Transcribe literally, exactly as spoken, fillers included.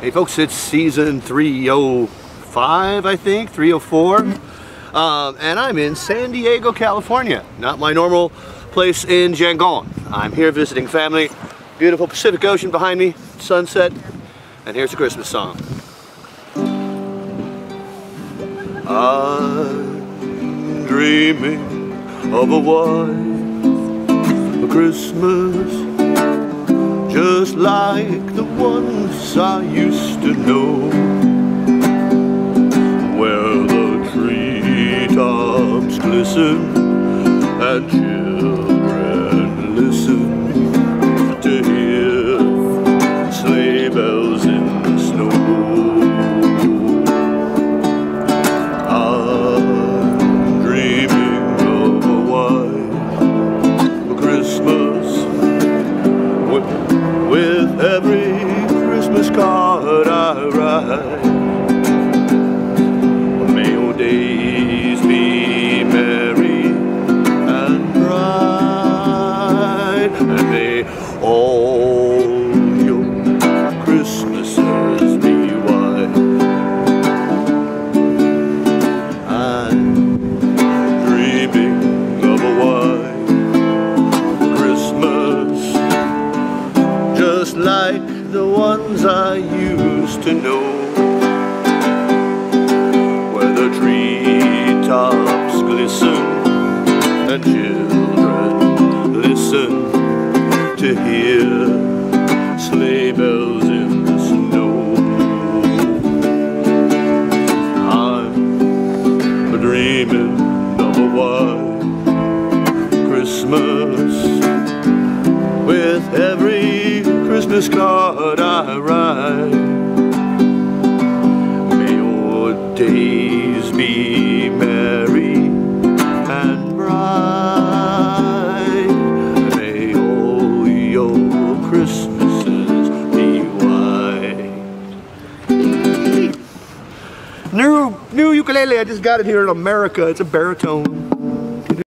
Hey folks, it's season three oh five, I think, three oh four. Um, and I'm in San Diego, California. Not my normal place in Yangon. I'm here visiting family. Beautiful Pacific Ocean behind me, sunset. And here's a Christmas song. I'm dreaming of a white Christmas, just like the ones I used to know, where the treetops glisten and children listen to hear sleigh bells in the snow. I'm dreaming of a white Christmas, with every Christmas card I write. May your days be merry and bright, and may all your Christmases be white. I'm dreaming of a white Christmas, just like the ones I used to know, where the treetops glisten and children listen to hear sleigh bells in the snow. I'm dreaming of a white Christmas, with every Christmas card I write. May your days be merry and bright, and may all your Christmases be white. New, new ukulele, I just got it here in America. It's a baritone.